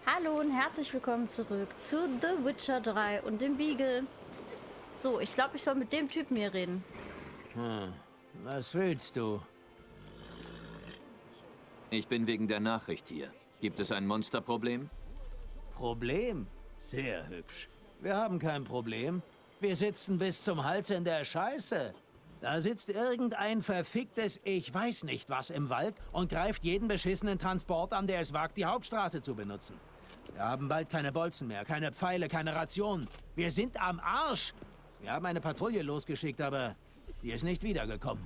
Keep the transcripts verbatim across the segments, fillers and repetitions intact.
Hallo und herzlich willkommen zurück zu The Witcher drei und dem Beagle. So, ich glaube, ich soll mit dem Typen hier reden. Hm. Was willst du? Ich bin wegen der Nachricht hier. Gibt es ein Monsterproblem? Problem? Sehr hübsch. Wir haben kein Problem. Wir sitzen bis zum Hals in der Scheiße. Da sitzt irgendein verficktes Ich weiß nicht was im Wald und greift jeden beschissenen Transport an, der es wagt, die Hauptstraße zu benutzen. Wir haben bald keine Bolzen mehr, keine Pfeile, keine Rationen. Wir sind am Arsch. Wir haben eine Patrouille losgeschickt, aber die ist nicht wiedergekommen.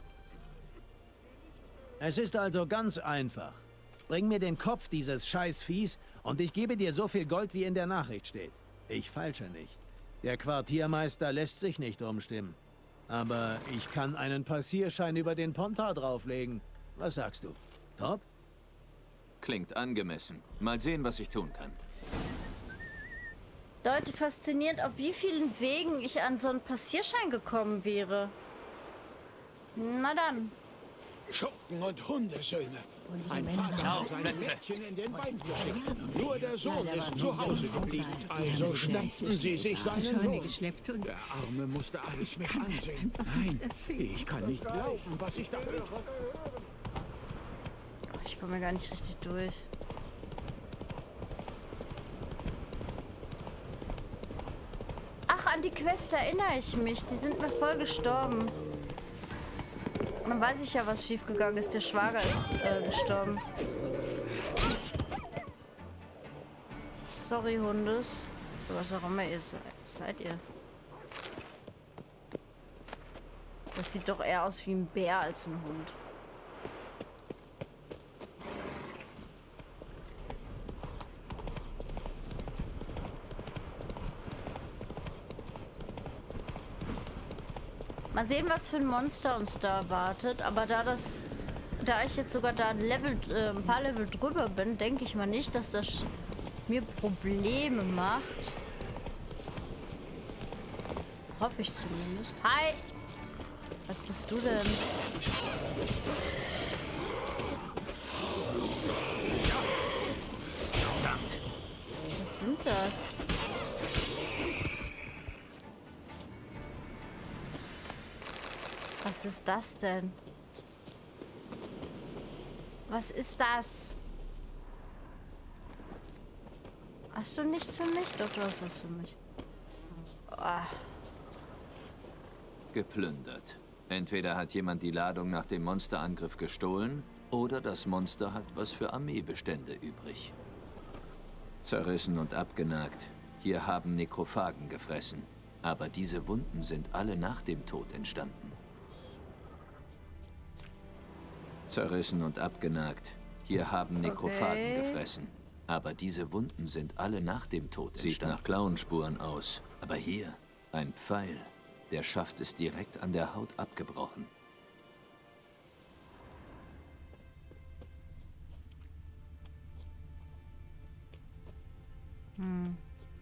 Es ist also ganz einfach. Bring mir den Kopf dieses Scheißviehs und ich gebe dir so viel Gold, wie in der Nachricht steht. Ich falsche nicht. Der Quartiermeister lässt sich nicht umstimmen. Aber ich kann einen Passierschein über den Pontar drauflegen. Was sagst du? Top? Klingt angemessen. Mal sehen, was ich tun kann. Leute, faszinierend, auf wie vielen Wegen ich an so einen Passierschein gekommen wäre. Na dann. Schurken und Hundesöhne. Unsere Ein Männer Vater haben hat sein Plätze. Mädchen in den Wein geschickt. Nur der Sohn Ja, der ist war zu nie Hause im geblieben. Haushalt. Also Ja, schnappten sie sich seinen Scheune Sohn. geschleppt und Der Arme musste alles mit kann ansehen. einfach Nein, nicht erzählen. ich kann nicht glauben, was ich da höre. Ich komme gar nicht richtig durch. Ach, an die Quest erinnere ich mich. Die sind mir voll gestorben. Man weiß ich ja, was schiefgegangen ist. Der Schwager ist äh, gestorben. Sorry, Hundes. Was auch immer ihr seid. Seid ihr? Das sieht doch eher aus wie ein Bär als ein Hund. Mal sehen, was für ein Monster uns da erwartet. Aber da das, da ich jetzt sogar da ein, Level, äh, ein paar Level drüber bin, denke ich mal nicht, dass das mir Probleme macht. Hoffe ich zumindest. Hi! Was bist du denn? Verdammt! Was sind das? Was ist das denn? Was ist das? Hast du nichts für mich? Doch, du hast was für mich. Ah. Geplündert. Entweder hat jemand die Ladung nach dem Monsterangriff gestohlen, oder das Monster hat was für Armeebestände übrig. Zerrissen und abgenagt. Hier haben Nekrophagen gefressen. Aber diese Wunden sind alle nach dem Tod entstanden. Zerrissen und abgenagt. Hier haben Nekrophagen Okay. gefressen. Aber diese Wunden sind alle nach dem Tod entstanden. Sieht nach Klauenspuren aus. Aber hier, ein Pfeil. Der Schaft ist direkt an der Haut abgebrochen. Hm.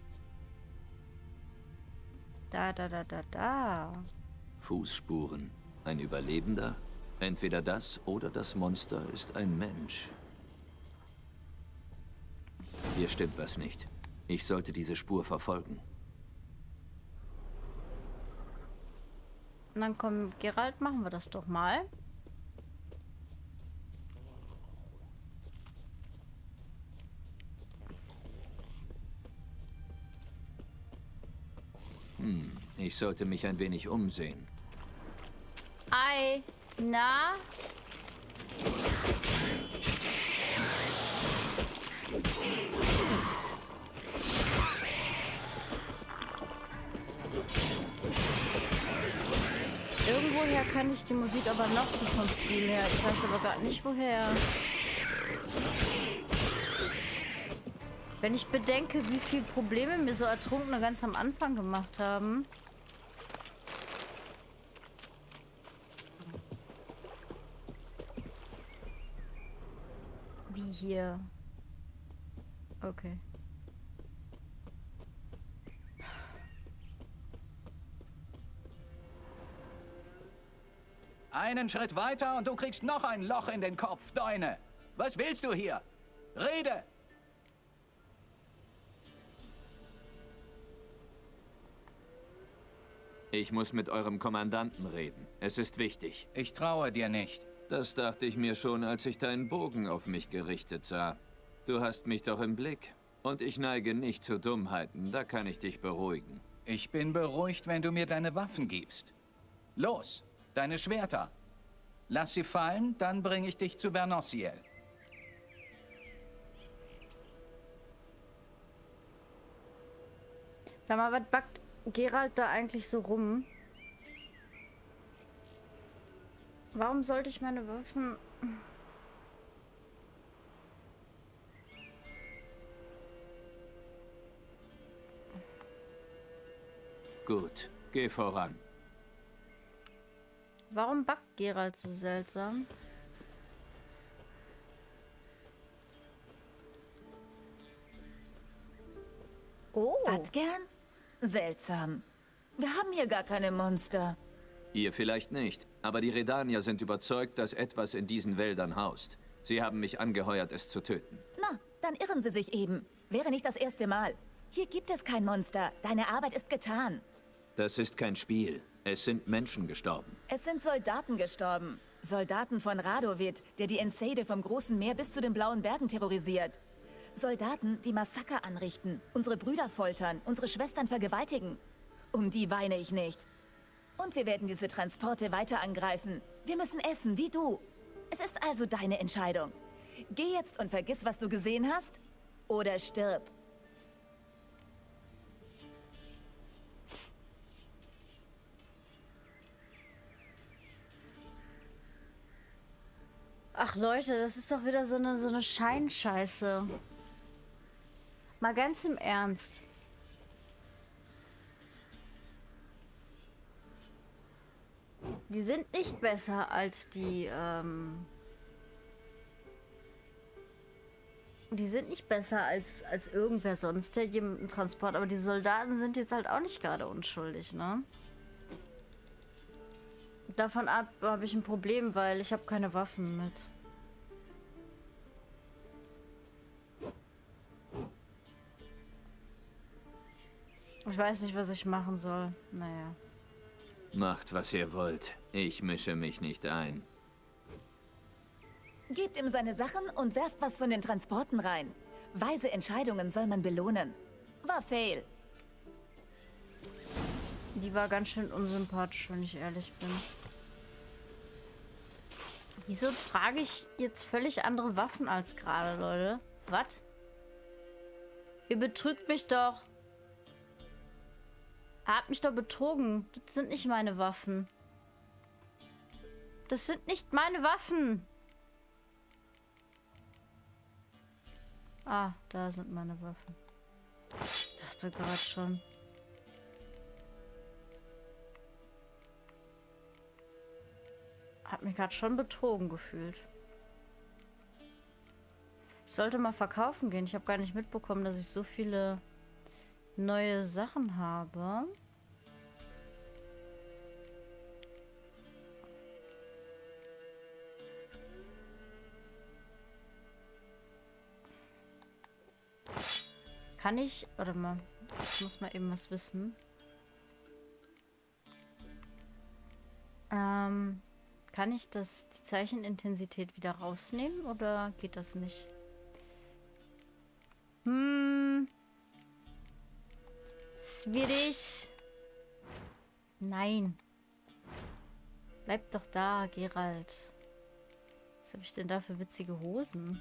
Da, da, da, da, da. Fußspuren. Ein Überlebender? Entweder das oder das Monster ist ein Mensch. Hier stimmt was nicht. Ich sollte diese Spur verfolgen. Und dann komm, Geralt, machen wir das doch mal. Hm, ich sollte mich ein wenig umsehen. Ei, na? Irgendwoher kann ich die Musik aber noch so vom Stil her. Ich weiß aber gerade nicht woher. Wenn ich bedenke, wie viele Probleme mir so Ertrunkene ganz am Anfang gemacht haben. Wie hier. Okay. Einen Schritt weiter und du kriegst noch ein Loch in den Kopf, Deune. Was willst du hier? Rede! Ich muss mit eurem Kommandanten reden. Es ist wichtig. Ich traue dir nicht. Das dachte ich mir schon, als ich deinen Bogen auf mich gerichtet sah. Du hast mich doch im Blick. Und ich neige nicht zu Dummheiten, da kann ich dich beruhigen. Ich bin beruhigt, wenn du mir deine Waffen gibst. Los, deine Schwerter. Lass sie fallen, dann bringe ich dich zu Vernociel. Sag mal, was backt Geralt da eigentlich so rum? Warum sollte ich meine Waffen... Gut, geh voran. Warum backt Geralt so seltsam? Oh. Was gern? Seltsam. Wir haben hier gar keine Monster. Ihr vielleicht nicht, aber die Redanier sind überzeugt, dass etwas in diesen Wäldern haust. Sie haben mich angeheuert, es zu töten. Na, dann irren Sie sich eben. Wäre nicht das erste Mal. Hier gibt es kein Monster. Deine Arbeit ist getan. Das ist kein Spiel. Es sind Menschen gestorben. Es sind Soldaten gestorben. Soldaten von Radovid, der die Enseide vom Großen Meer bis zu den Blauen Bergen terrorisiert. Soldaten, die Massaker anrichten, unsere Brüder foltern, unsere Schwestern vergewaltigen. Um die weine ich nicht. Und wir werden diese Transporte weiter angreifen. Wir müssen essen, wie du. Es ist also deine Entscheidung. Geh jetzt und vergiss, was du gesehen hast, oder stirb. Ach Leute, das ist doch wieder so eine, so eine Scheinscheiße. Mal ganz im Ernst. Die sind nicht besser als die, ähm... Die sind nicht besser als, als irgendwer sonst, der jemanden Transport. Aber die Soldaten sind jetzt halt auch nicht gerade unschuldig, ne? Davon ab habe ich ein Problem, weil ich habe keine Waffen mit. Ich weiß nicht, was ich machen soll. Naja. Macht, was ihr wollt. Ich mische mich nicht ein. Gebt ihm seine Sachen und werft was von den Transporten rein. Weise Entscheidungen soll man belohnen. War fail. Die war ganz schön unsympathisch, wenn ich ehrlich bin. Wieso trage ich jetzt völlig andere Waffen als gerade, Leute? Was? Ihr betrügt mich doch. Er hat mich doch betrogen. Das sind nicht meine Waffen. Das sind nicht meine Waffen. Ah, da sind meine Waffen. Ich dachte gerade schon. Hat mich gerade schon betrogen gefühlt. Ich sollte mal verkaufen gehen. Ich habe gar nicht mitbekommen, dass ich so viele neue Sachen habe. Kann ich... Warte mal. Ich muss mal eben was wissen. Ähm... Kann ich das, die Zeichenintensität wieder rausnehmen oder geht das nicht? Hm. Schwierig. Nein. Bleib doch da, Geralt. Was habe ich denn da für witzige Hosen?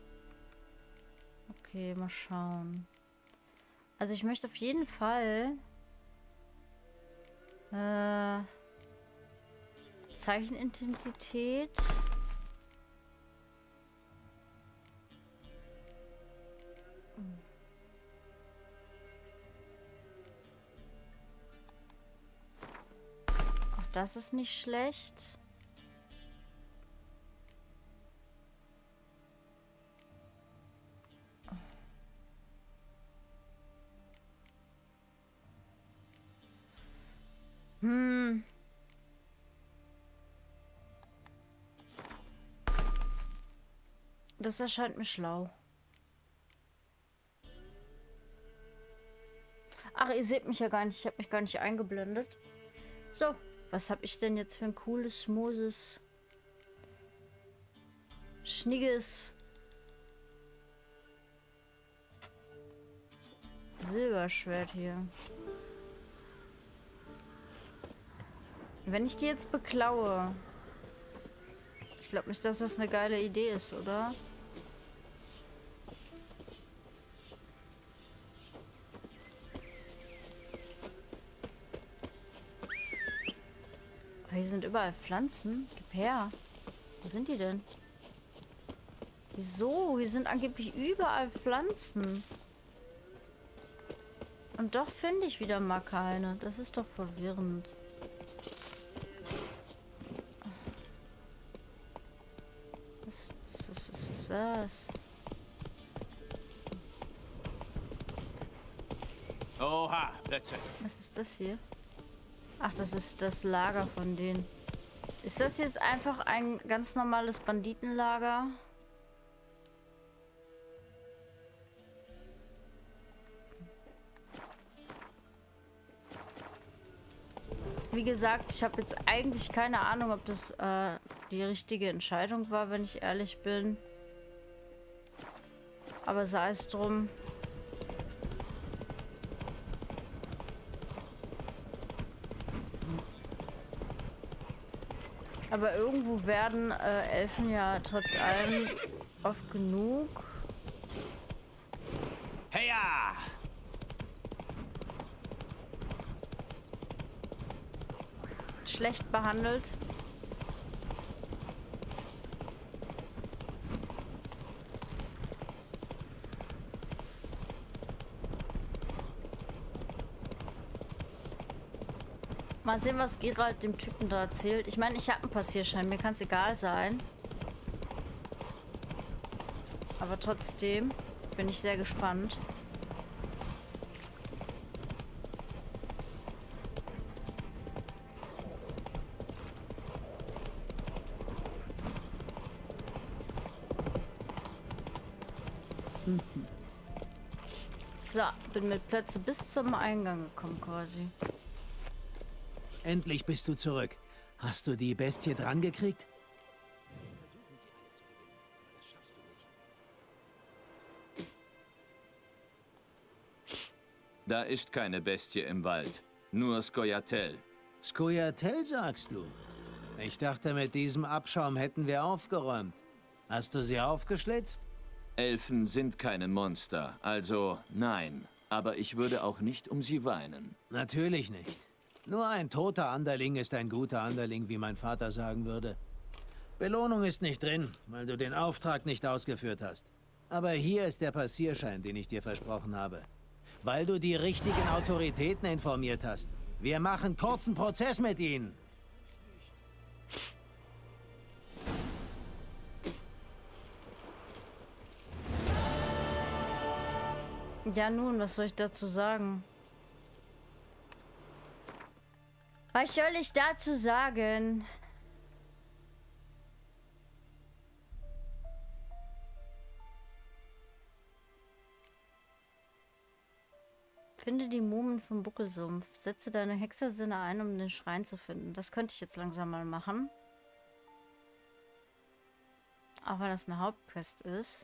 Okay, mal schauen. Also ich möchte auf jeden Fall... Äh... Zeichenintensität. Auch das ist nicht schlecht. Hm. Das erscheint mir schlau. Ach, ihr seht mich ja gar nicht. Ich habe mich gar nicht eingeblendet. So, was habe ich denn jetzt für ein cooles, smooths, schnigges Silberschwert hier. Wenn ich die jetzt beklaue, ich glaube nicht, dass das eine geile Idee ist, oder? Aber hier sind überall Pflanzen. Gib her. Wo sind die denn? Wieso? Hier sind angeblich überall Pflanzen. Und doch finde ich wieder mal keine. Das ist doch verwirrend. Was, was, was, was, was war's? Oha, plötzlich. Was ist das hier? Ach, das ist das Lager von denen. Ist das jetzt einfach ein ganz normales Banditenlager? Wie gesagt, ich habe jetzt eigentlich keine Ahnung, ob das äh, die richtige Entscheidung war, wenn ich ehrlich bin. Aber sei es drum. Aber irgendwo werden äh, Elfen ja trotz allem oft genug Heya! schlecht behandelt. Mal sehen, was Geralt dem Typen da erzählt. Ich meine, ich habe einen Passierschein, mir kann es egal sein. Aber trotzdem bin ich sehr gespannt. So, bin mit Plätze bis zum Eingang gekommen quasi. Endlich bist du zurück. Hast du die Bestie dran gekriegt? Da ist keine Bestie im Wald. Nur Scoia'tael. Scoia'tael, sagst du? Ich dachte, mit diesem Abschaum hätten wir aufgeräumt. Hast du sie aufgeschlitzt? Elfen sind keine Monster, also nein. Aber ich würde auch nicht um sie weinen. Natürlich nicht. Nur ein toter Anderling ist ein guter Anderling, wie mein Vater sagen würde. Belohnung ist nicht drin, weil du den Auftrag nicht ausgeführt hast. Aber hier ist der Passierschein, den ich dir versprochen habe. Weil du die richtigen Autoritäten informiert hast. Wir machen kurzen Prozess mit ihnen. Ja nun, was soll ich dazu sagen? Was soll ich dazu sagen? Finde die Mumen vom Buckelsumpf. Setze deine Hexersinne ein, um den Schrein zu finden. Das könnte ich jetzt langsam mal machen. Auch wenn das eine Hauptquest ist.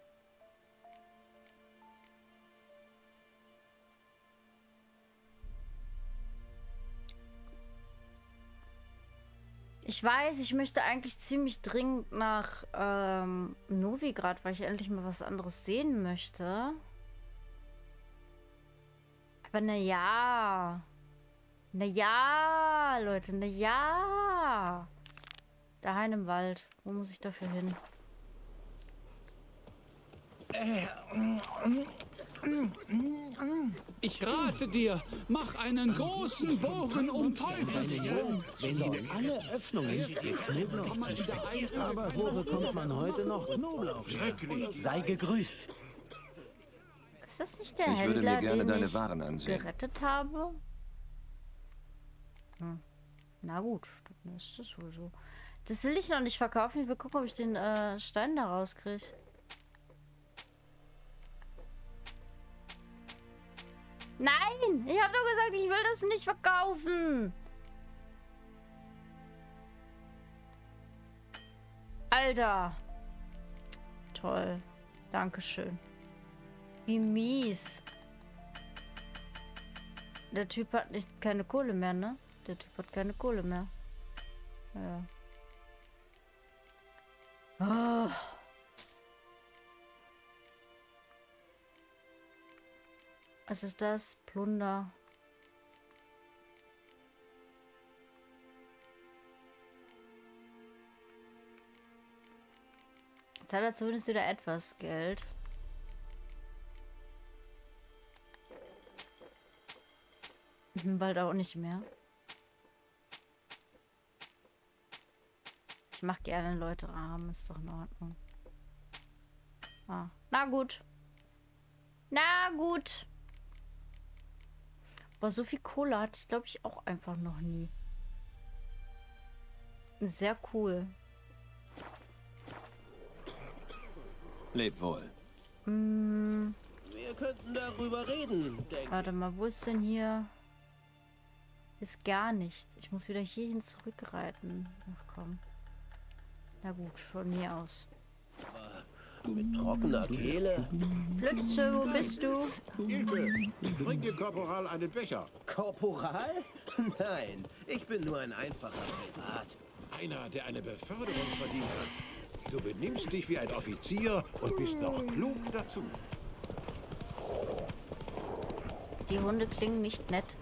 Ich weiß, ich möchte eigentlich ziemlich dringend nach ähm, Novigrad, weil ich endlich mal was anderes sehen möchte. Aber naja. Naja, Leute, naja. Daheim im Wald. Wo muss ich dafür hin? Ich rate dir, mach einen großen Bogen um Teufelsbrunn. Wenn du alle Öffnungen dir Knoblauch zusteckst. Aber wo bekommt man heute noch Knoblauch? Sei gegrüßt. Ist das nicht der Ich würde Händler, mir gerne den deine ich Waren ansehen. gerettet habe? Hm. Na gut, dann ist das wohl so. Das will ich noch nicht verkaufen. Ich will gucken, ob ich den äh, Stein da rauskriege. Nein! Ich habe doch gesagt, ich will das nicht verkaufen. Alter. Toll. Dankeschön. Wie mies. Der Typ hat nicht keine Kohle mehr, ne? Der Typ hat keine Kohle mehr. Ja. Oh. Was ist das? Plunder. Jetzt hat er zumindest wieder etwas Geld. Bald auch nicht mehr. Ich mach gerne Leute arm, ist doch in Ordnung. Ah, na gut. Na gut. Aber so viel Kohle hatte ich, glaube ich, auch einfach noch nie. Sehr cool. Lebt wohl. Mm. Wir könnten darüber reden, denke ich. Warte mal, wo ist denn hier? Ist gar nicht. Ich muss wieder hierhin zurückreiten. Ach komm. Na gut, von mir aus. Mit trockener Kehle. Flitze, wo bist du? Hilfe! Bring dem Korporal einen Becher. Korporal? Nein, ich bin nur ein einfacher Privat. Einer, der eine Beförderung verdient hat. Du benimmst dich wie ein Offizier und bist noch klug dazu. Die Hunde klingen nicht nett.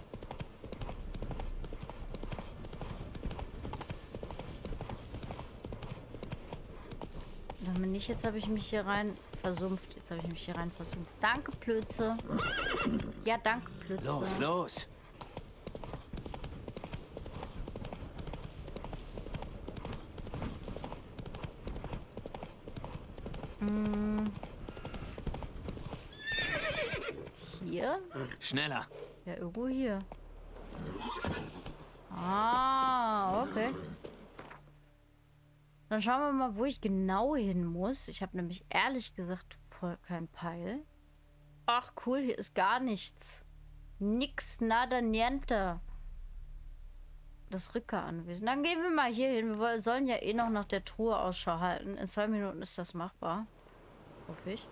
Damit nicht, jetzt habe ich mich hier rein versumpft. Jetzt habe ich mich hier rein versumpft. Danke, Plötze. Ja, danke, Plötze. Los, los. Hm. Hier? Schneller. Ja, irgendwo hier. Ah, okay. Dann schauen wir mal, wo ich genau hin muss. Ich habe nämlich ehrlich gesagt voll keinen Peil. Ach cool, hier ist gar nichts. Nix, nada, niente. Das Rückkeranwesen. Dann gehen wir mal hier hin. Wir sollen ja eh noch nach der Truhe Ausschau halten. In zwei Minuten ist das machbar. Hoffe ich.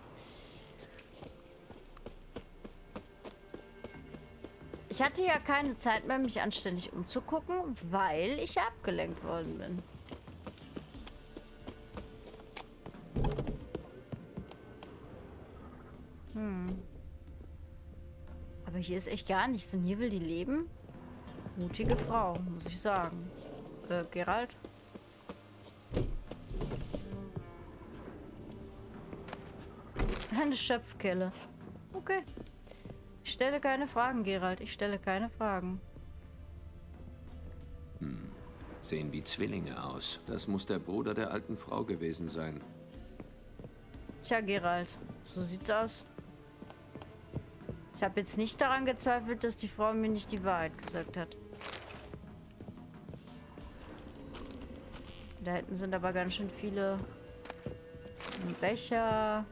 Ich hatte ja keine Zeit mehr, mich anständig umzugucken, weil ich abgelenkt worden bin. Hm. Aber hier ist echt gar nichts. Und hier will die leben? Mutige Frau, muss ich sagen. Äh, Geralt? Eine Schöpfkelle. Okay. Ich stelle keine Fragen, Geralt. Ich stelle keine Fragen. Hm. Sehen wie Zwillinge aus. Das muss der Bruder der alten Frau gewesen sein. Tja, Geralt. So sieht's aus. Ich habe jetzt nicht daran gezweifelt, dass die Frau mir nicht die Wahrheit gesagt hat. Da hinten sind aber ganz schön viele Becher.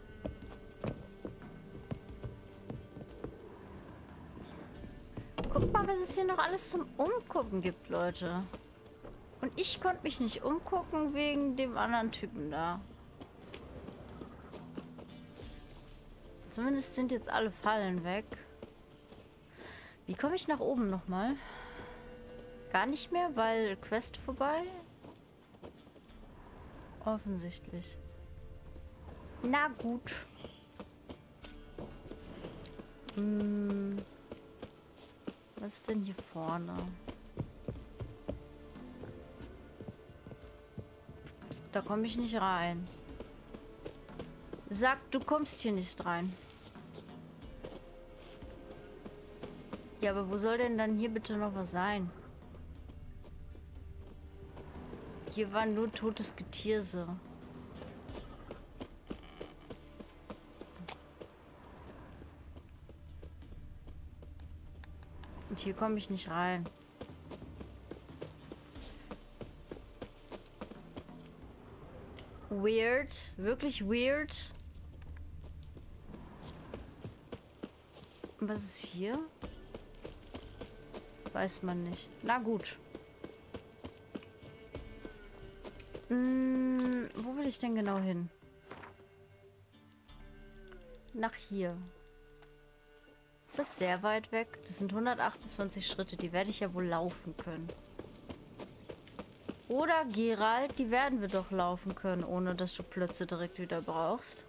Guck mal, was es hier noch alles zum Umgucken gibt, Leute. Und ich konnte mich nicht umgucken wegen dem anderen Typen da. Zumindest sind jetzt alle Fallen weg. Wie komme ich nach oben nochmal? Gar nicht mehr, weil Quest vorbei? Offensichtlich. Na gut. Hm. Was ist denn hier vorne? Da komme ich nicht rein. Sag, du kommst hier nicht rein. Ja, aber wo soll denn dann hier bitte noch was sein? Hier war nur totes Getirse. Und hier komme ich nicht rein. Weird. Wirklich weird. Und was ist hier? Weiß man nicht. Na gut. Hm, wo will ich denn genau hin? Nach hier. Ist das sehr weit weg? Das sind hundertachtundzwanzig Schritte. Die werde ich ja wohl laufen können. Oder Geralt, die werden wir doch laufen können, ohne dass du Plötze direkt wieder brauchst.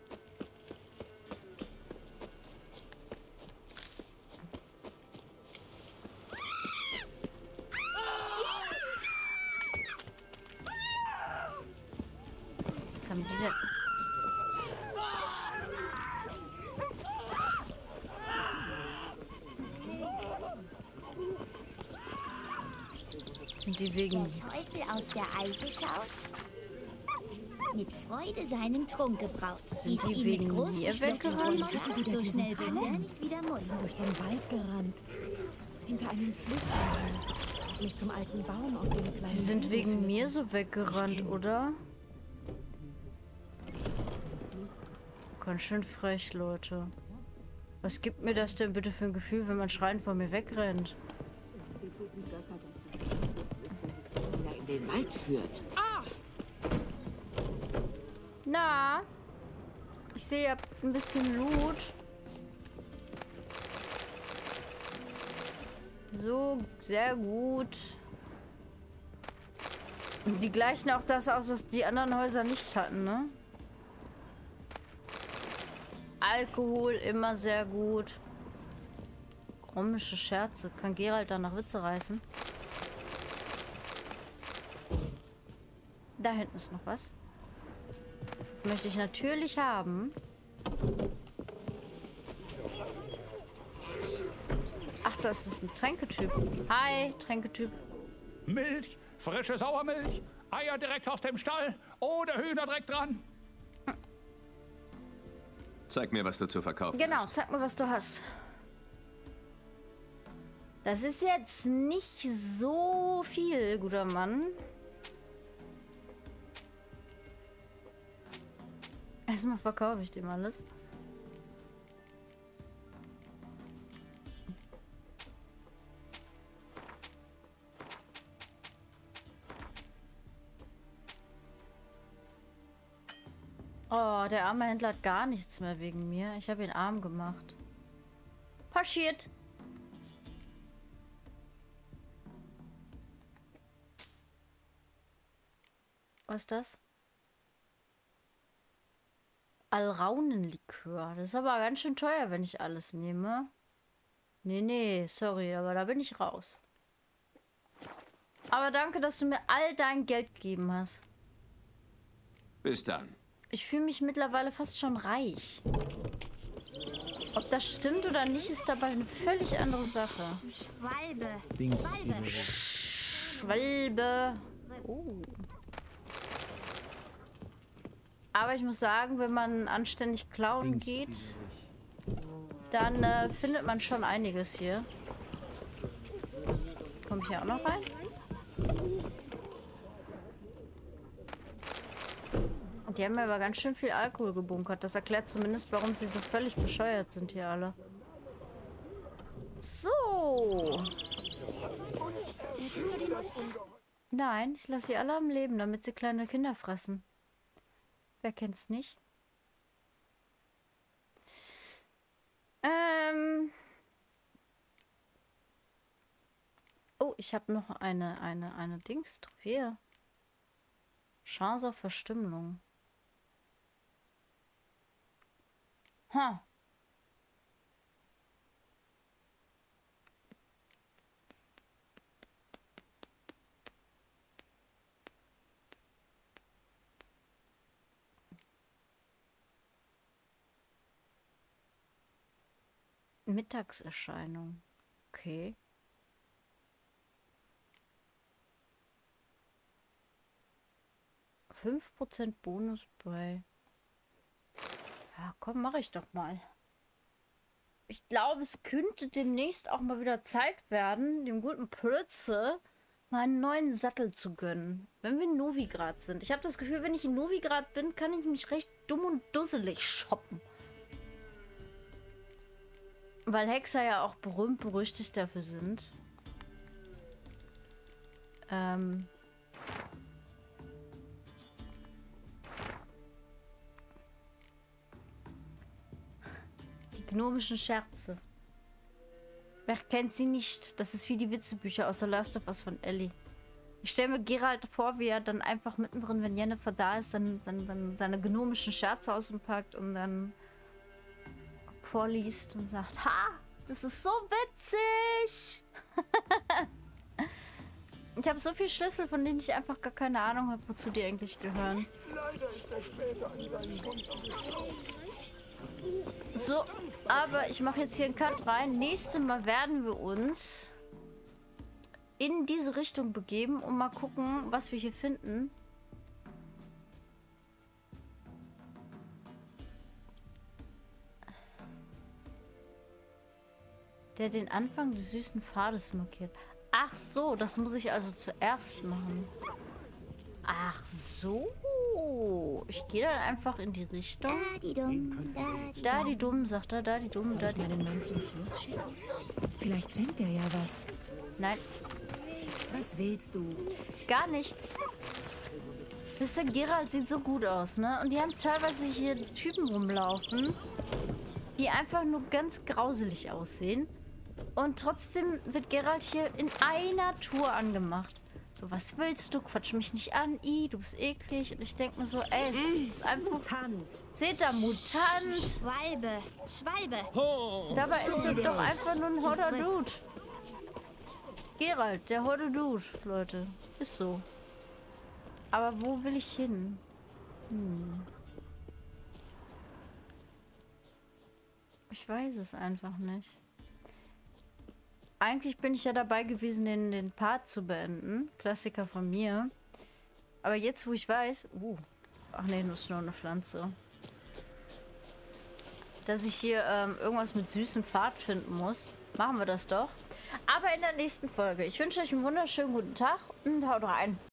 Was haben die denn? Sind die wegen... Der Teufel aus der Eiche schaut, mit Freude seinen Trunk gebraut. Sind Gießt die ihn wegen mit großen mir Schlücken weggerannt? runter. So schnell will er nicht wieder Mund. Durch den Wald gerannt. Hinter einem Fluss entlang. Das mich zum alten Baum auf dem kleinen... Sie sind wegen mir so weggerannt, oder? Ganz schön frech, Leute. Was gibt mir das denn bitte für ein Gefühl, wenn man schreiend vor mir wegrennt? in den Wald führt. Ah! Na? Ich sehe, ihr habt ein bisschen Loot. So, sehr gut. Die gleichen auch das aus, was die anderen Häuser nicht hatten, ne? Alkohol, immer sehr gut. Komische Scherze. Kann Geralt da nach Witze reißen? Da hinten ist noch was. Das möchte ich natürlich haben. Ach, das ist ein Tränketyp. Hi, Tränketyp. Milch, frische Sauermilch, Eier direkt aus dem Stall oder Hühner direkt dran. Zeig mir, was du zu verkaufen Genau, hast. zeig mir, was du hast. Das ist jetzt nicht so viel, guter Mann. Erstmal verkaufe ich dem alles. Oh, der arme Händler hat gar nichts mehr wegen mir. Ich habe ihn arm gemacht. Passiert. Was ist das? Alraunenlikör. Das ist aber ganz schön teuer, wenn ich alles nehme. Nee, nee, sorry, aber da bin ich raus. Aber danke, dass du mir all dein Geld gegeben hast. Bis dann. Ich fühle mich mittlerweile fast schon reich. Ob das stimmt oder nicht, ist dabei eine völlig andere Sache. Schwalbe. Schwalbe. Schwalbe. Oh. Aber ich muss sagen, wenn man anständig klauen geht, dann äh, findet man schon einiges hier. Komme ich hier auch noch rein? Und die haben mir aber ganz schön viel Alkohol gebunkert. Das erklärt zumindest, warum sie so völlig bescheuert sind hier alle. So. Nein, ich lasse sie alle am Leben, damit sie kleine Kinder fressen. Wer kennt's nicht? Ähm. Oh, ich habe noch eine, eine, eine Dings. Trophäe. Chance auf Verstümmelung. Ha. Mittagserscheinung. Okay. fünf Prozent Bonus bei... Ja, komm, mache ich doch mal. Ich glaube, es könnte demnächst auch mal wieder Zeit werden, dem guten Plötze mal einen neuen Sattel zu gönnen. Wenn wir in Novigrad sind. Ich habe das Gefühl, wenn ich in Novigrad bin, kann ich mich recht dumm und dusselig shoppen. Weil Hexer ja auch berühmt berüchtigt dafür sind. Ähm... gnomischen Scherze. Wer kennt sie nicht? Das ist wie die Witzebücher aus The Last of Us von Ellie. Ich stelle mir Geralt vor, wie er dann einfach mittendrin, wenn Yennefer da ist, dann, dann, dann seine gnomischen Scherze aus dem packt und dann vorliest und sagt, ha, das ist so witzig. Ich habe so viele Schlüssel, von denen ich einfach gar keine Ahnung habe, wozu die eigentlich gehören. Leider ist er später an seinen Wunden gestorben. So, aber ich mache jetzt hier einen Cut rein. Nächstes Mal werden wir uns in diese Richtung begeben und mal gucken, was wir hier finden. Der den Anfang des süßen Pfades markiert. Ach so, das muss ich also zuerst machen. Ach so. Ich gehe dann einfach in die Richtung. Da die dumm, da die, da die dumm, sagt er, da die dumm, Soll da ich die meinen Mann zum Fluss schicken? Vielleicht fängt er ja was. Nein. Was willst du? Gar nichts. Das der Geralt sieht so gut aus, ne? Und die haben teilweise hier Typen rumlaufen, die einfach nur ganz grauselig aussehen. Und trotzdem wird Geralt hier in einer Tour angemacht. So, was willst du? Quatsch mich nicht an. I, du bist eklig. Und ich denke mir so, ey, es ist einfach... Mutant. Seht ihr, Mutant. Schwalbe. Schwalbe. Oh, dabei ist er doch einfach nur ein hotter Dude. Geralt, der hotte Dude, Leute. Ist so. Aber wo will ich hin? Hm. Ich weiß es einfach nicht. Eigentlich bin ich ja dabei gewesen, den, den Part zu beenden. Klassiker von mir. Aber jetzt, wo ich weiß... Uh, ach nee, nur ist nur eine Pflanze. Dass ich hier ähm, irgendwas mit süßem Pfad finden muss. Machen wir das doch. Aber in der nächsten Folge. Ich wünsche euch einen wunderschönen guten Tag und haut rein.